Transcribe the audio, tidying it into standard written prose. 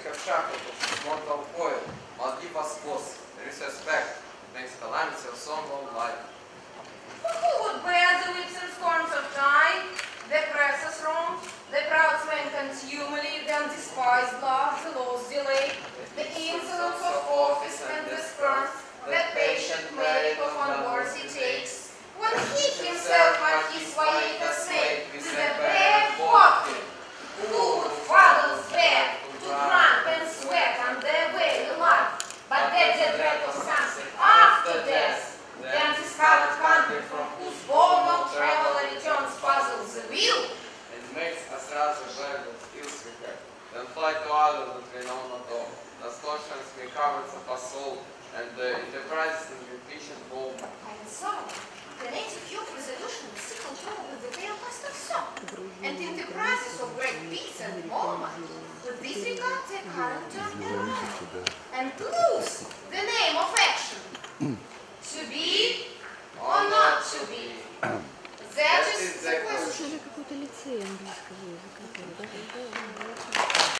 have shackled of mortal coil, must give us both respect against calamity of so long life. Who would bear the whips and scorns of time? The presses wrong, the proud swain contumely, the undespised love, the lost delay, the insolence of office and the spurns, that patient merit of unworthy takes, when he himself might his Vaitas made with the bare vodka, who would fathers bear, to drunk and sweat on their way alive, but that the dread of something after death, the undiscovered country from whose bold no traveler returns puzzles the wheel, and makes us rather glad that skills we have, than fly to others that we know not of. Thus conscience may cover of our soul, and the enterprises and the patient bold. and so the native youth resolution is sickled home with the pale past of song, and enterprises of great peace and moment, with this regard their character and life, and lose the name of